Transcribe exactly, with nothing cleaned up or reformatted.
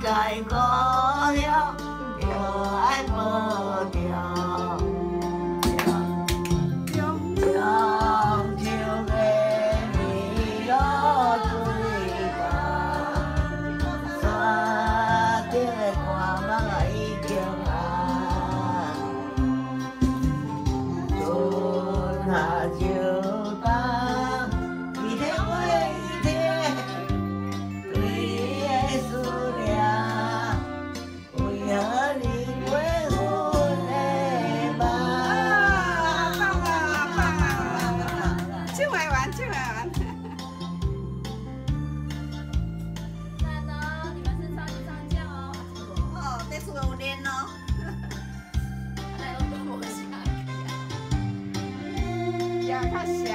在故乡，又爱无着。中秋的美落水干，山顶的寒芒已经红。春夏秋冬，一天过一天，对你的思念，为何你过阮的梦？ 棒啊棒啊！唱来完唱来完。 赞哦，你们是超级上将哦。 哦，这次有练哦。 来，我跟我下。 也较小。